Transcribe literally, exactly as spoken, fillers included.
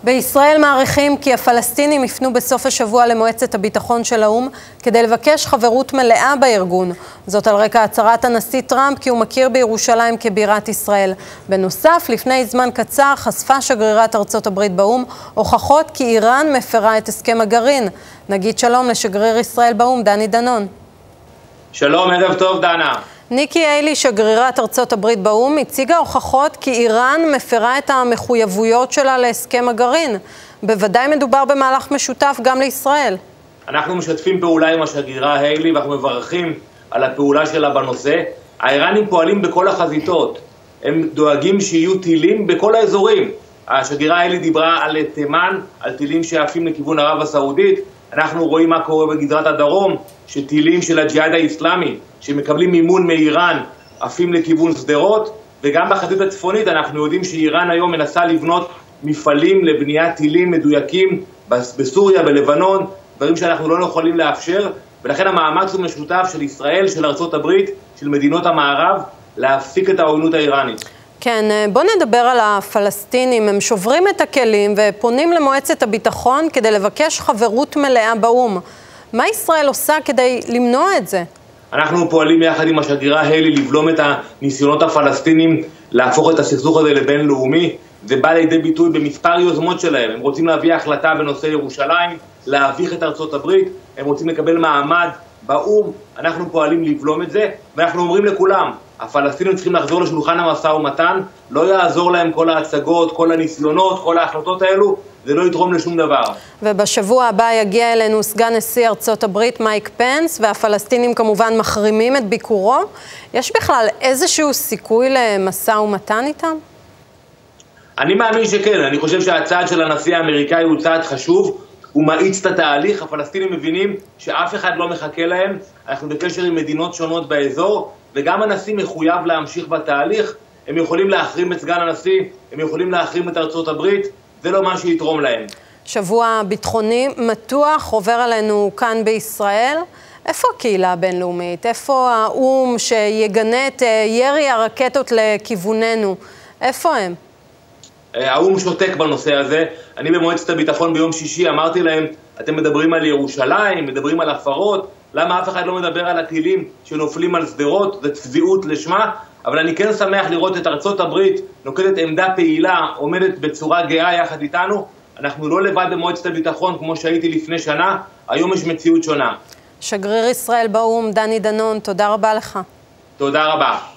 בישראל מעריכים כי הפלסטינים יפנו בסוף השבוע למועצת הביטחון של האו"ם כדי לבקש חברות מלאה בארגון. זאת על רקע הצהרת הנשיא טראמפ כי הוא מכיר בירושלים כבירת ישראל. בנוסף, לפני זמן קצר חשפה שגרירת ארצות הברית באו"ם הוכחות כי איראן מפרה את הסכם הגרעין. נגיד שלום לשגריר ישראל באו"ם, דני דנון. שלום, ערב טוב דנה. ניקי היילי, שגרירת ארצות הברית באו"ם, הציגה הוכחות כי איראן מפרה את המחויבויות שלה להסכם הגרעין. בוודאי מדובר במהלך משותף גם לישראל. אנחנו משתפים פעולה עם השגרירה היילי ואנחנו מברכים על הפעולה שלה בנושא. האיראנים פועלים בכל החזיתות. הם דואגים שיהיו טילים בכל האזורים. השגרירה היילי דיברה על תימן, על טילים שעפים לכיוון ערב הסעודית. אנחנו רואים מה קורה בגזרת הדרום, שטילים של הג'יהאד האסלאמי, שמקבלים מימון מאיראן, עפים לכיוון סדרות, וגם בחזית הצפונית אנחנו יודעים שאיראן היום מנסה לבנות מפעלים לבניית טילים מדויקים בסוריה, בלבנון, דברים שאנחנו לא יכולים לאפשר, ולכן המאמץ הוא משותף של ישראל, של ארצות הברית, של מדינות המערב, להפסיק את העוינות האיראנית. כן, בוא נדבר על הפלסטינים. הם שוברים את הכלים ופונים למועצת הביטחון כדי לבקש חברות מלאה באו"ם. מה ישראל עושה כדי למנוע את זה? אנחנו פועלים יחד עם השגרירה היילי לבלום את הניסיונות הפלסטינים להפוך את הסכסוך הזה לבינלאומי. זה בא לידי ביטוי במספר יוזמות שלהם. הם רוצים להביא החלטה בנושא ירושלים, להביך את ארצות הברית, הם רוצים לקבל מעמד באו"ם. אנחנו פועלים לבלום את זה, ואנחנו אומרים לכולם, הפלסטינים צריכים לחזור לשולחן המשא ומתן, לא יעזור להם כל ההצגות, כל הניסיונות, כל ההחלטות האלו, זה לא יתרום לשום דבר. ובשבוע הבא יגיע אלינו סגן נשיא ארצות הברית מייק פנס, והפלסטינים כמובן מחרימים את ביקורו. יש בכלל איזשהו סיכוי למשא ומתן איתם? אני מאמין שכן, אני חושב שהצעד של הנשיא האמריקאי הוא צעד חשוב, הוא מאיץ את התהליך. הפלסטינים מבינים שאף אחד לא מחכה להם, אנחנו בקשר עם מדינות שונות באזור, וגם הנשיא מחויב להמשיך בתהליך. הם יכולים להחרים את סגן הנשיא, הם יכולים להחרים את ארצות הברית, זה לא מה שיתרום להם. שבוע ביטחוני מתוח עובר עלינו כאן בישראל. איפה הקהילה הבינלאומית? איפה האו"ם שיגנה את ירי הרקטות לכיווננו? איפה הם? האו"ם שותק בנושא הזה. אני במועצת הביטחון ביום שישי אמרתי להם, אתם מדברים על ירושלים, מדברים על הפרות, למה אף אחד לא מדבר על הטילים שנופלים על סדרות? זה צביעות לשמה. אבל אני כן שמח לראות את ארצות הברית נוקטת עמדה פעילה, עומדת בצורה גאה יחד איתנו. אנחנו לא לבד במועצת הביטחון כמו שהייתי לפני שנה, היום יש מציאות שונה. שגריר ישראל באו"ם, דני דנון, תודה רבה לך. תודה רבה.